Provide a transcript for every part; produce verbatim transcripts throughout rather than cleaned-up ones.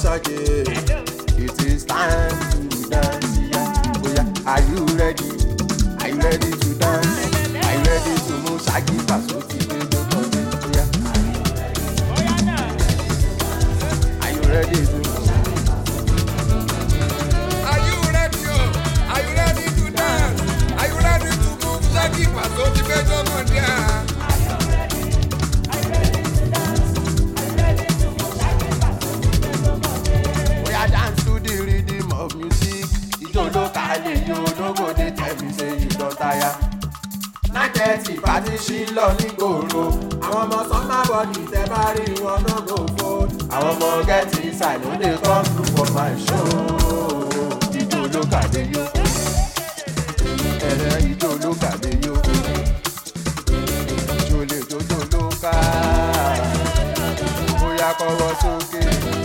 again. It is time to dance. Yeah. Oh yeah, are you ready? Are you ready to dance? Are you ready to move? Shaggy Paso ti gbé gbogbo dé. Oh yeah. Are you ready to move? Are you ready? Oh? Are you ready to dance? Are you ready to move? Shaggy Paso ti gbé gbogbo dé. Of music, ijó ló kálẹ̀ yóò lógo dé tẹ̀mí ṣe ìdán táyà. nine thirty party ṣí lọ nígboro. àwọn ọmọ sọ́mà bọ́ọ̀dì tẹ́ bá rí wọn náà go fold. àwọn ọmọ get inside ló lè come through for my show. ijó ló kálẹ̀ yóò. ẹ̀rẹ̀ ijó ló kálẹ̀ yóò. ijó lè jójó ló ká. bóyá kọ́wọ́ sókè.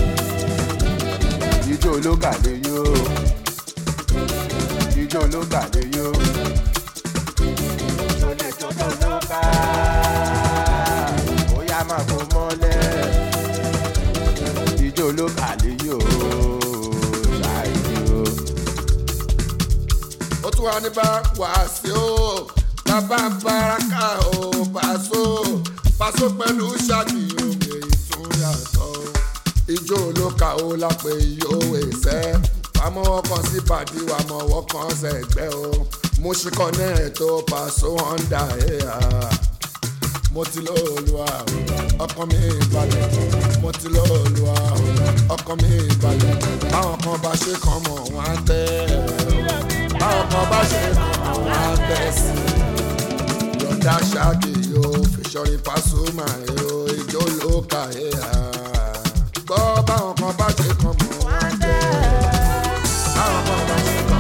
Ijó ló kàlé yó, ijó ló kàlé yó, ijó lè tótó ló ká, bóyá máa kó mọ́lẹ̀. Ijó ló kàlé yó, ṣáìjó. Ó tún wá ní bá wàásù o, bàbá Baraka o, Paso, Paso pẹ̀lú Shaggy òye ìtúnyàtọ̀. Ijó ló ka ó lápè yóò ẹsẹ̀ wàá mọ́wọ́ kan sí bàdí wàá mọ́wọ́ kan sẹ́gbẹ́ o mo ṣì kọ́ ní ètò Paso Honda ẹ̀yà mo ti lóòlùwà ọkàn mi balẹ̀ mo ti lóòlùwà ọkàn mi balẹ̀ báwọn kan bá ṣe kàn mọ̀ wọ́n á tẹ́ báwọn kan bá ṣe kàn mọ̀ wọ́n á tẹ́ sí yọ̀ǹda Shaggy yóò fìṣọ́rí Pasuma yóò ijó ló ka ẹ̀yà. Gbọ́ báwọn kan bá ṣe kan mọ̀ wọ́n á tẹ́ báwọn kan bá ṣe kan.